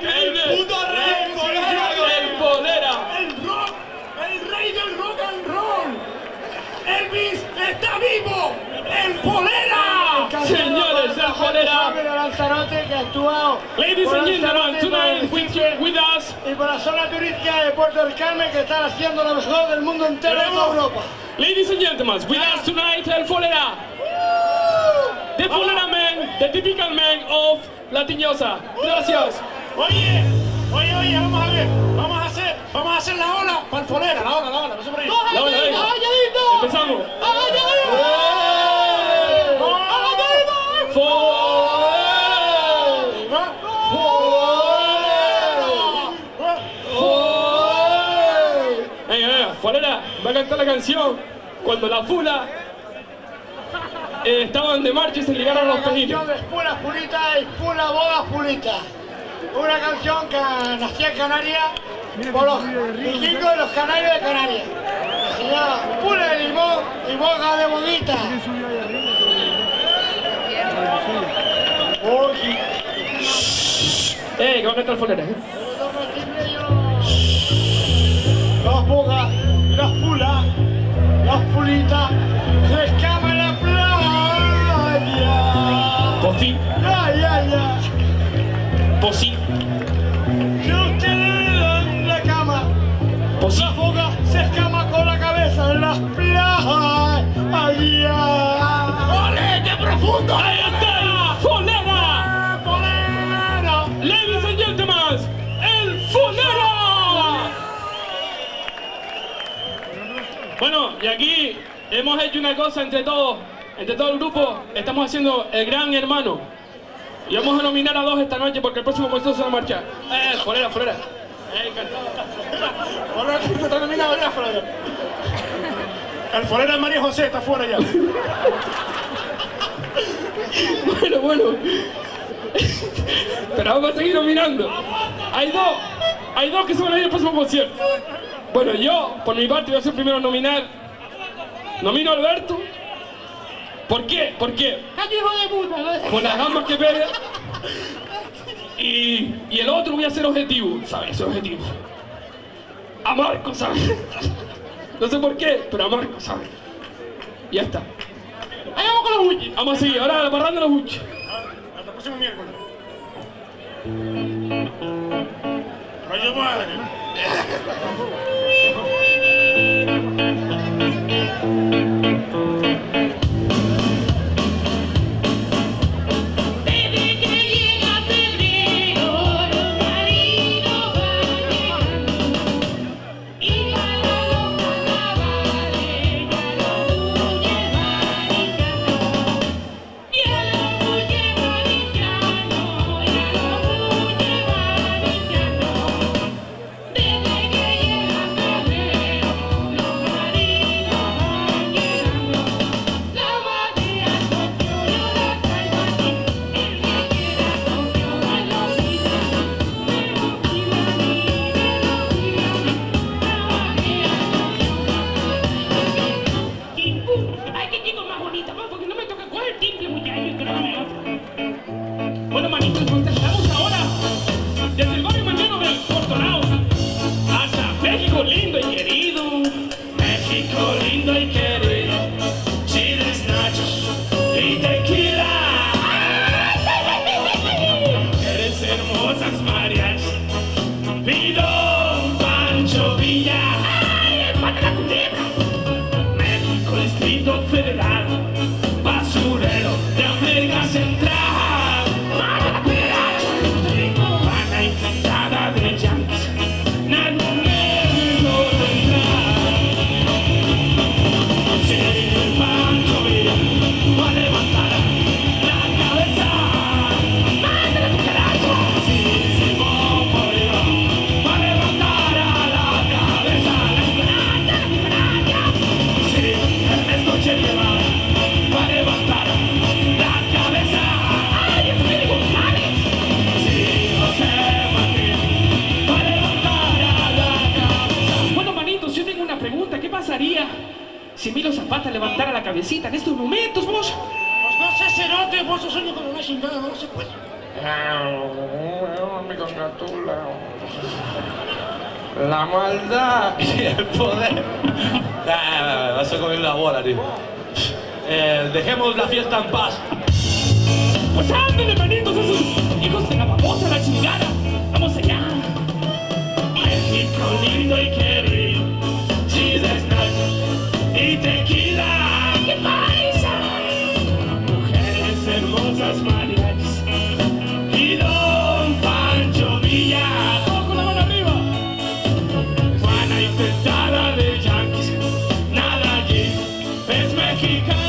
increíble. El puto rey, el Polera. El rock, el rey del rock and roll. Elvis está vivo. El Polera. Señores, el Polera. Ladies and gentlemen, tonight with us. Y por la zona turística de Puerto del Carmen, que están haciendo lo mejor del mundo entero de toda Europa. Ladies and gentlemen, with us tonight, el Polera. The Polera man, the typical man of Latiñosa. Gracias. Oye, vamos a ver. Vamos a hacer la ola para el Polera. La ola. No se por ahí. La ola, venga. Empezamos. Polera va a cantar la canción cuando la fula estaban de marcha y se ligaron los pejines. Una canción de Pulas Pulitas y Pula Bogas Pulitas. Una canción que nació en Canarias por los vikingos de los canarios de Canarias. Se llama Pula de limón y boga de boguita. Que va a cantar Polera, Los bogas, los pulas, los pulitas, se escapan en la playa. Pues sí. Ya. Pues sí. Si usted le dan la cama, Pues sí. la boca se escama con la cabeza en las playas. ¡Ole, qué profundo! ¡Ahí está! ¡Polera! ¡Polera! Ladies and gentlemen, el Polera. Bueno, y aquí hemos hecho una cosa entre todo el grupo. Estamos haciendo el Gran Hermano. Y vamos a nominar a dos esta noche porque el próximo concierto se va a marchar. Polera. Polera está nominado ya, Polera. El Polera de María José está fuera ya. Bueno. Pero vamos a seguir nominando. Hay dos que se van a ir al próximo concierto. Bueno, yo, por mi parte, voy a ser primero a nominar. Nomino a Alberto. ¿Por qué? Porque con las gambas que pega. Y el otro voy a ser objetivo, ¿sabes? Ese objetivo. A Marco, ¿sabes? No sé por qué, pero a Marco, ¿sabes? Y ya está. Ahí vamos con los buches. Vamos a seguir, ahora la parranda de los buches. Hasta el próximo miércoles. ¡Rayo madre! Bueno, manitos, nos trasladamos ahora desde el barrio mañana del Portonao hasta México lindo y querido. México lindo y querido. Chiles, nachos y tequila. Eres hermosas mariachis. Pido Pancho Villa. ¡Ay, mata la culebra! México, Distrito Federal. Basurero de América Central. Si Emilio Zapata levantara la cabecita en estos momentos, vos. Pues no sé, cerote, vos sos sueño con una chingada, no se puede. Me congratula. La maldad y el poder. Vas a comer la bola, tío. Dejemos la fiesta en paz. Pues ándale, manitos, esos hijos de la babosa, la chingada. Vamos allá. México lindo y querido, chiles, nachos y tequila. ¡Qué paisa! Mujeres hermosas, mariachis y Don Pancho Villa. Todo con la mano arriba. Juana intentada de yanquis, nada allí es mexicano.